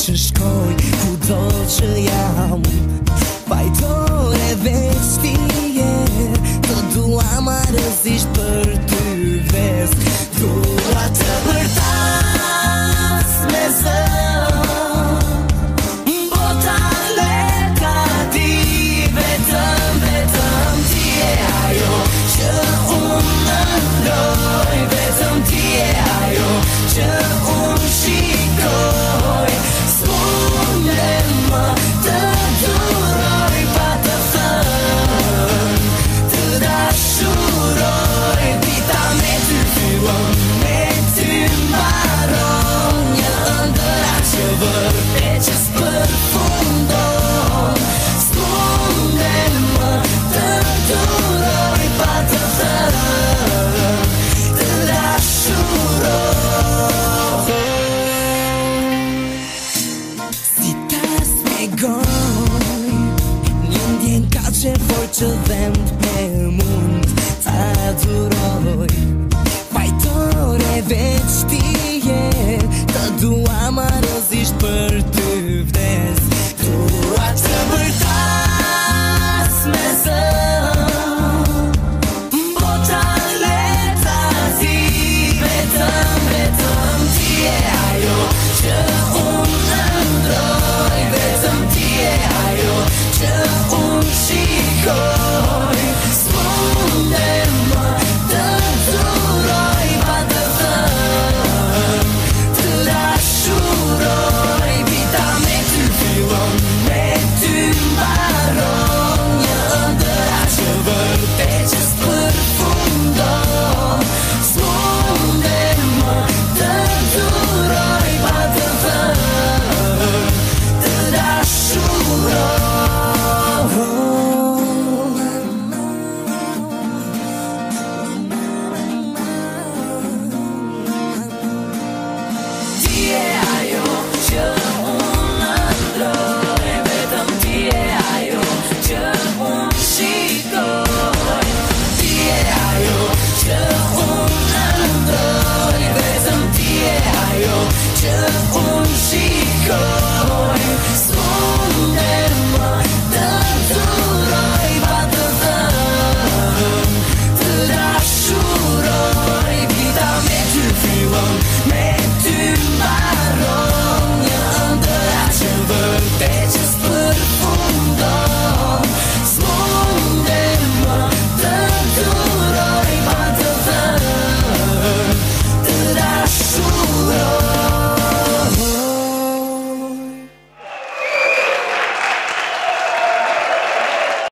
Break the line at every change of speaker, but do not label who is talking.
që shkoj, kudo që jam. Fajtore veç ti je, të dua marrëzisht për ty vdes. Dua të bërtas me zë, bota leka ti, vetëm ti e ajo që unë ndoj, vetëm ti e ajo që unë shikoj. S'mundem më të duroj pa të thënë, të dashuroj. Dita me ty fillon, me ty mbaron, një ëndëra që vërte që s'përfundon. S'mundem më të duroj pa të thënë, të dashuroj. Si tas me goj, një ndjen ka që fort që dhend me mund ta duroj. Fajtore veç ti je, të dua marrëzisht për ty vdes. Dua të bërta